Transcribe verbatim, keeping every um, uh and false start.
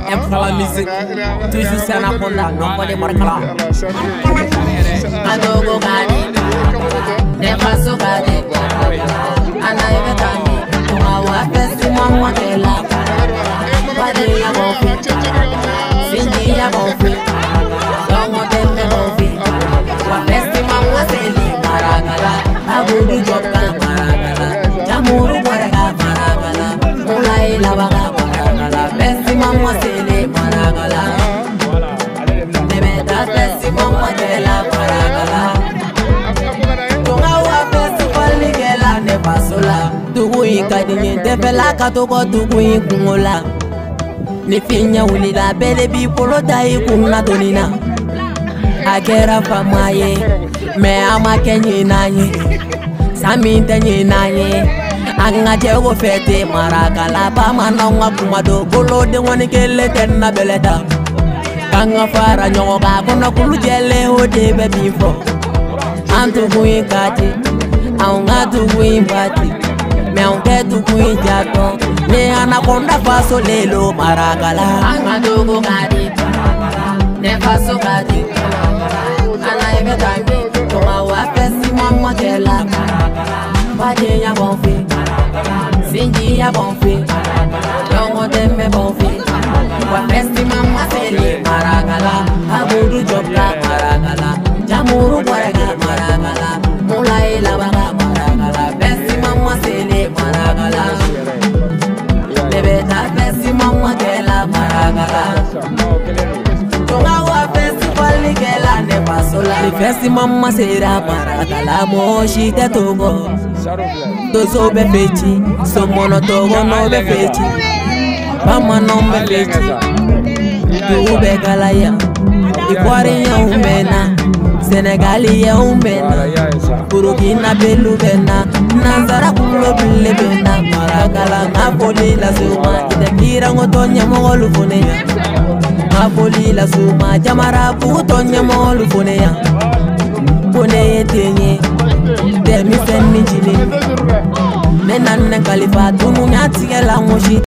aime pour la musique, toujours c'est Anaconda, non pas des marques-là. Adogo gani, nefaso gani, anaye gani, tumawa festi mama kela, pade ya bofi, sinji ya bofi, dongo tembe bofi, wa festi mama seli maragala, abudu joka maragala, jamuru borega maragala, mulai lawaga maragala, festi mama seli maragala, nebeta festi mama kela maragala. Tugu ikadinye tefela katoko tugu ikungola ni finya ulila bele bi polota ikunna donina akera famaye me ama kenyi nanye sami tenyi nanye anga jego fete marakala ba manonga kumado bolo de woni kele tenna beleta anga fara nyoga kono kulu jele ode be bifo antu kuikati aunga tugu impati me aunque tu cuidato ne Anaconda faso lelo maragala adogo gadi ne faso gadi anaye gadi toma wa festi mama kela pade ya bonfi sinji ya bonfi dongo deme bonfi wa festi mama sele maragala abudu jobla maragala jamuru borega maragala mulai labaga maragala festi mama sele maragala nebeta festi mama kela maragala tonga wa festi pali kela ne pasola festi mama sera maragala moshi te togo tozo be fechi so mono togo no be fechi mama no be fechi tu be galaya ikwari ya umena Senegali ya umbena Burkina belu bena Nanzara kulo bile bena Maragala Napoli la suma Itakira ngotonya mongolu funeya Napoli la suma Jamara butonya mongolu funeya Kone tenye Demi sen ninjini Menan ne kalifa Tunu nyati la moshi